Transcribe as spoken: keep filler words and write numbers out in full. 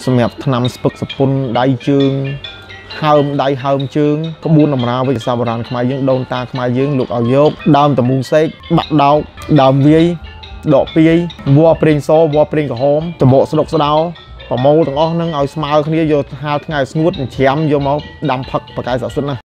សម្រាប់ថ្នាំស្ពឹកសពុនដៃជើងហើមដៃហើមជើងក្បួនដំណើរវិទ្យាសាស្ត្របុរាណខ្មែរយើងដូនតាខ្មែរយើងលោកឲ្យយកដើមតមូងសេកបាក់ដោកដើមវាយដកពាយវល្លិប្រេងសវល្លិប្រេងក្រហមតបកស្ដុកស្ដោប្រមូលទាំងអស់ហ្នឹងឲ្យស្មើគ្នាយកហាលថ្ងៃស្ងួតច្រាំយកមកដាំផឹកបកាយស័ក្តិសិទ្ធិណា